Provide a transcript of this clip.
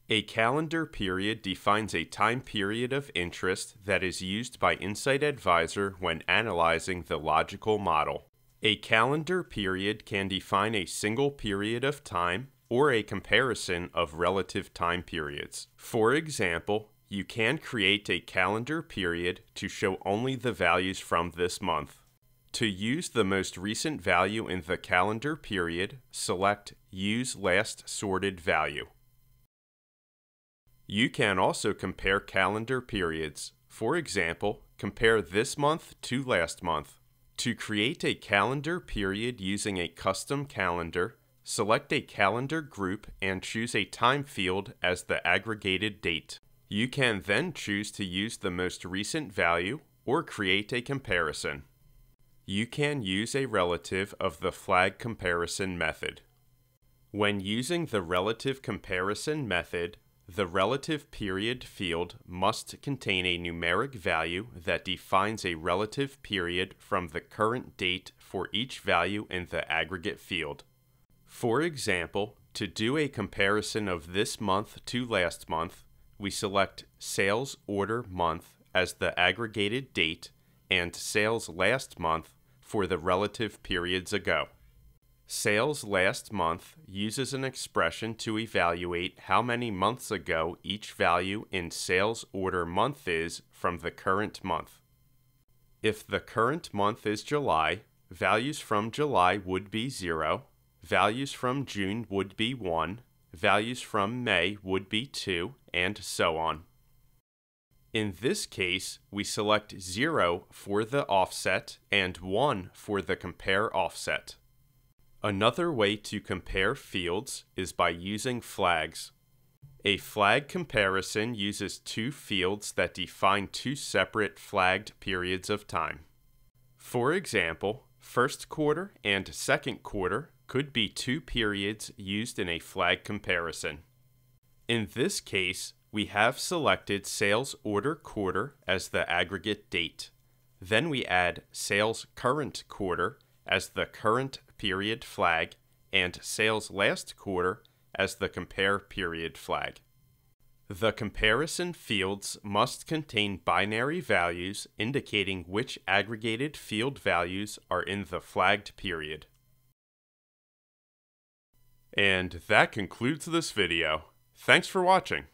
A calendar period defines a time period of interest that is used by Insight Advisor when analyzing the logical model. A calendar period can define a single period of time or a comparison of relative time periods. For example, you can create a calendar period to show only the values from this month. To use the most recent value in the calendar period, select Use Last Sorted Value. You can also compare calendar periods. For example, compare this month to last month. To create a calendar period using a custom calendar, select a calendar group and choose a time field as the aggregated date. You can then choose to use the most recent value or create a comparison. You can use a relative of the flag comparison method. When using the relative comparison method, the relative period field must contain a numeric value that defines a relative period from the current date for each value in the aggregate field. For example, to do a comparison of this month to last month, we select Sales Order Month as the aggregated date and Sales Last Month for the relative periods ago. Sales last month uses an expression to evaluate how many months ago each value in sales order month is from the current month. If the current month is July, values from July would be 0, values from June would be 1, values from May would be 2, and so on. In this case, we select 0 for the offset and 1 for the compare offset. Another way to compare fields is by using flags. A flag comparison uses two fields that define two separate flagged periods of time. For example, first quarter and second quarter could be two periods used in a flag comparison. In this case, we have selected sales order quarter as the aggregate date. Then we add sales current quarter as the current period flag and sales last quarter as the compare period flag. The comparison fields must contain binary values indicating which aggregated field values are in the flagged period. And that concludes this video. Thanks for watching.